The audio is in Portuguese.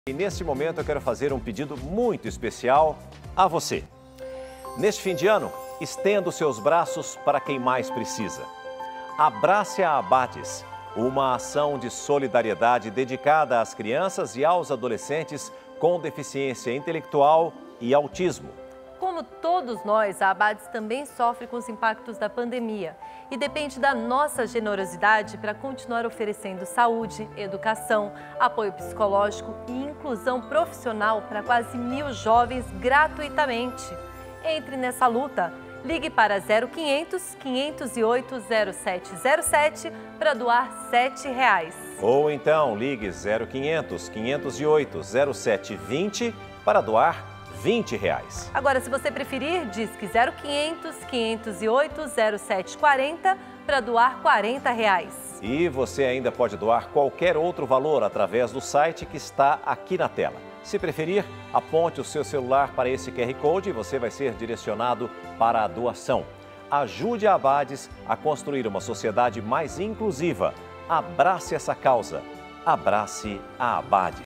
E neste momento eu quero fazer um pedido muito especial a você. Neste fim de ano, estenda os seus braços para quem mais precisa. Abrace a Abades, uma ação de solidariedade dedicada às crianças e aos adolescentes com deficiência intelectual e autismo. Como todos nós, a Abades também sofre com os impactos da pandemia e depende da nossa generosidade para continuar oferecendo saúde, educação, apoio psicológico e inclusão profissional para quase 1.000 jovens gratuitamente. Entre nessa luta. Ligue para 0500 508 0707 para doar R$7. Ou então ligue 0500 508 0720 para doar R$20. Agora, se você preferir, disque 0500 508 0740 para doar R$40. E você ainda pode doar qualquer outro valor através do site que está aqui na tela. Se preferir, aponte o seu celular para esse QR Code e você vai ser direcionado para a doação. Ajude a Abades a construir uma sociedade mais inclusiva. Abrace essa causa. Abrace a Abades.